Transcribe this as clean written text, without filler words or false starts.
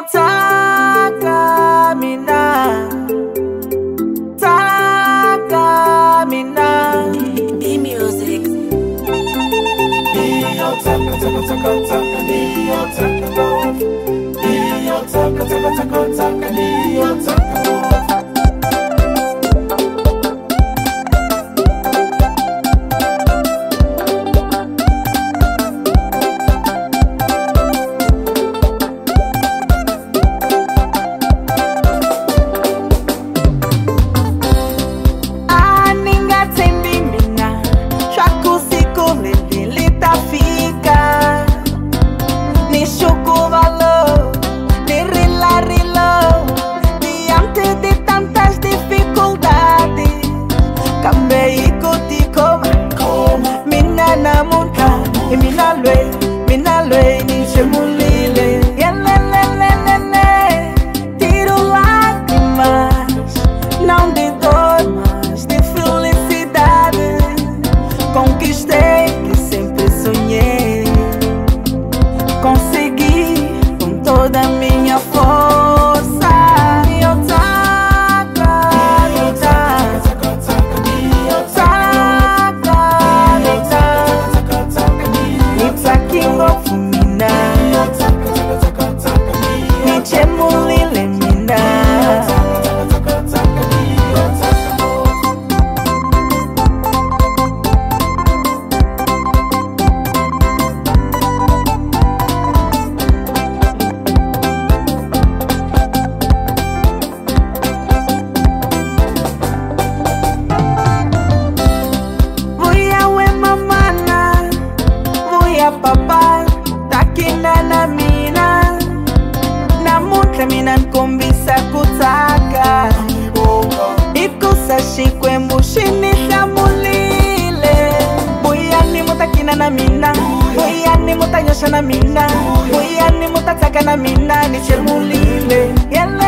Taka mina B music. Minalwe ni chemulile Yelelelelele Tiro lágrimas Não de dor, mas de felicidade Conquistei que sempre sonhei Consegui com toda a minha força Papá, takina na mina Namutra minan kumbisa kutaka Ikusa shikwe mbushini shamulile Buyani mutakina na mina Buyani mutanyosha na mina Buyani mutataka na mina Nichemulile